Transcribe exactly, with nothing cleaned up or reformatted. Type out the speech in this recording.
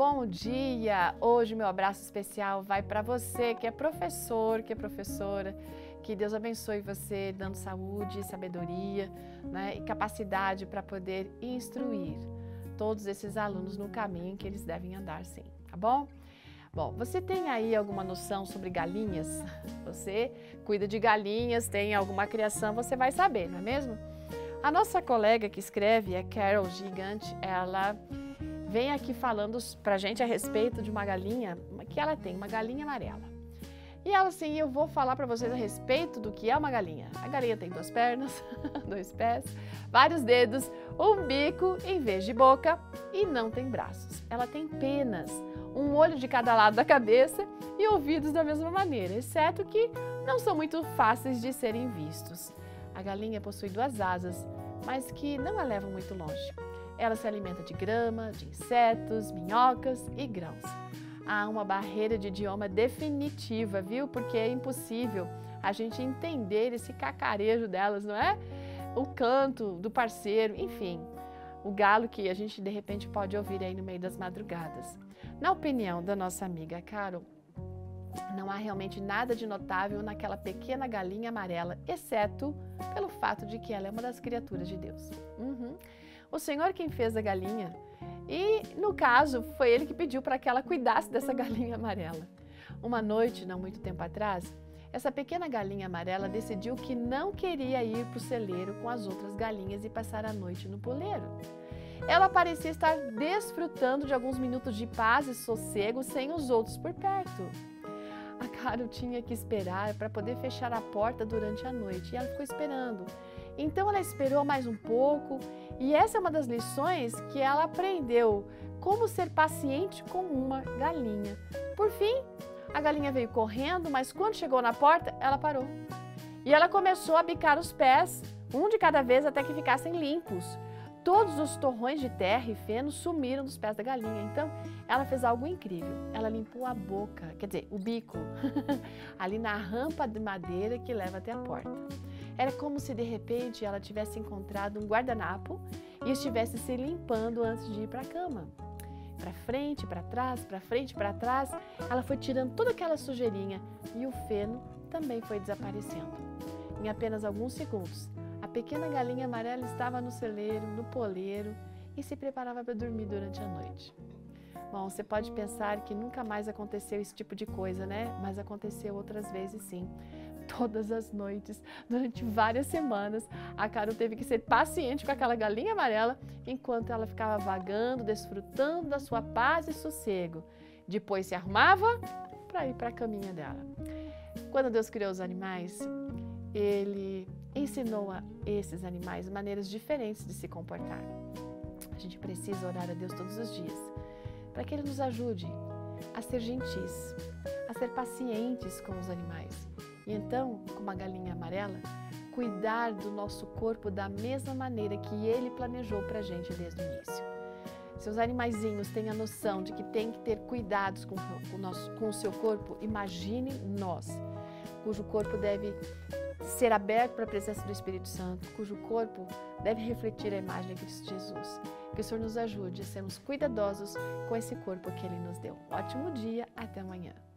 bom dia! Hoje meu abraço especial vai para você que é professor, que é professora. Que Deus abençoe você, dando saúde, sabedoria, né, e capacidade para poder instruir todos esses alunos no caminho que eles devem andar, sim, tá bom? Bom, você tem aí alguma noção sobre galinhas? Você cuida de galinhas, tem alguma criação, você vai saber, não é mesmo? A nossa colega que escreve, a Carol Gigante, ela vem aqui falando pra gente a respeito de uma galinha que ela tem, uma galinha amarela. E ela assim, eu vou falar para vocês a respeito do que é uma galinha. A galinha tem duas pernas, dois pés, vários dedos, um bico em vez de boca e não tem braços. Ela tem penas, um olho de cada lado da cabeça e ouvidos da mesma maneira, exceto que não são muito fáceis de serem vistos. A galinha possui duas asas, mas que não a levam muito longe. Ela se alimenta de grama, de insetos, minhocas e grãos. Há uma barreira de idioma definitiva, viu? Porque é impossível a gente entender esse cacarejo delas, não é? O canto do parceiro, enfim, o galo que a gente de repente pode ouvir aí no meio das madrugadas. Na opinião da nossa amiga Carol, não há realmente nada de notável naquela pequena galinha amarela, exceto pelo fato de que ela é uma das criaturas de Deus. Uhum. O Senhor quem fez a galinha. E, no caso, foi ele que pediu para que ela cuidasse dessa galinha amarela. Uma noite, não muito tempo atrás, essa pequena galinha amarela decidiu que não queria ir para o celeiro com as outras galinhas e passar a noite no poleiro. Ela parecia estar desfrutando de alguns minutos de paz e sossego sem os outros por perto. A Carol tinha que esperar para poder fechar a porta durante a noite e ela ficou esperando. Então ela esperou mais um pouco e essa é uma das lições que ela aprendeu, como ser paciente com uma galinha. Por fim, a galinha veio correndo, mas quando chegou na porta, ela parou. E ela começou a bicar os pés, um de cada vez até que ficassem limpos. Todos os torrões de terra e feno sumiram dos pés da galinha. Então, ela fez algo incrível. Ela limpou a boca, quer dizer, o bico, ali na rampa de madeira que leva até a porta. Era como se de repente ela tivesse encontrado um guardanapo e estivesse se limpando antes de ir para a cama. Para frente, para trás, para frente, para trás, ela foi tirando toda aquela sujeirinha e o feno também foi desaparecendo. Em apenas alguns segundos, a pequena galinha amarela estava no celeiro, no poleiro e se preparava para dormir durante a noite. Bom, você pode pensar que nunca mais aconteceu esse tipo de coisa, né? Mas aconteceu outras vezes sim. Todas as noites, durante várias semanas, a Carol teve que ser paciente com aquela galinha amarela enquanto ela ficava vagando, desfrutando da sua paz e sossego. Depois se arrumava para ir para a caminha dela. Quando Deus criou os animais, Ele ensinou a esses animais maneiras diferentes de se comportar. A gente precisa orar a Deus todos os dias para que Ele nos ajude a ser gentis, a ser pacientes com os animais. E então, como a galinha amarela, cuidar do nosso corpo da mesma maneira que Ele planejou para a gente desde o início. Se os animaizinhos têm a noção de que tem que ter cuidados com o, nosso, com o seu corpo, imagine nós, cujo corpo deve ser aberto para a presença do Espírito Santo, cujo corpo deve refletir a imagem de Cristo Jesus. Que o Senhor nos ajude a sermos cuidadosos com esse corpo que Ele nos deu. Ótimo dia, até amanhã.